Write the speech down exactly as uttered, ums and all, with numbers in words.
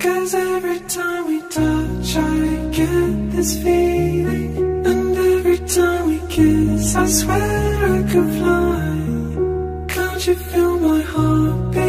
'Cause every time we touch I get this feeling, and every time we kiss I swear I could fly. Can't you feel my heart beat?